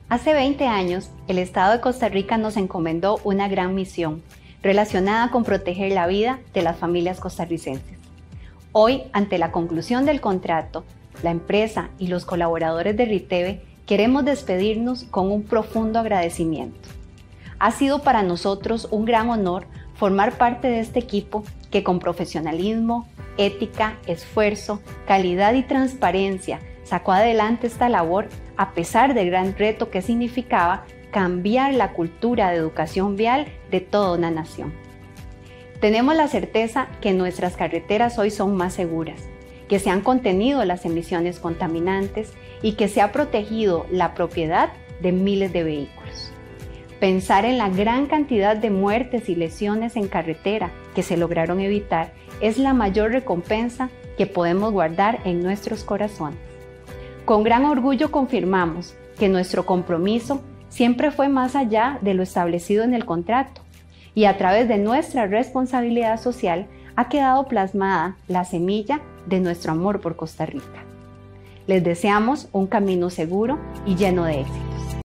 Hace 20 años, el Estado de Costa Rica nos encomendó una gran misión relacionada con proteger la vida de las familias costarricenses. Hoy, ante la conclusión del contrato, la empresa y los colaboradores de Riteve queremos despedirnos con un profundo agradecimiento. Ha sido para nosotros un gran honor formar parte de este equipo que con profesionalismo, ética, esfuerzo, calidad y transparencia sacó adelante esta labor a pesar del gran reto que significaba cambiar la cultura de educación vial de toda una nación. Tenemos la certeza que nuestras carreteras hoy son más seguras, que se han contenido las emisiones contaminantes y que se ha protegido la propiedad de miles de vehículos. Pensar en la gran cantidad de muertes y lesiones en carretera que se lograron evitar es la mayor recompensa que podemos guardar en nuestros corazones. Con gran orgullo confirmamos que nuestro compromiso siempre fue más allá de lo establecido en el contrato y a través de nuestra responsabilidad social ha quedado plasmada la semilla de nuestro amor por Costa Rica. Les deseamos un camino seguro y lleno de éxito.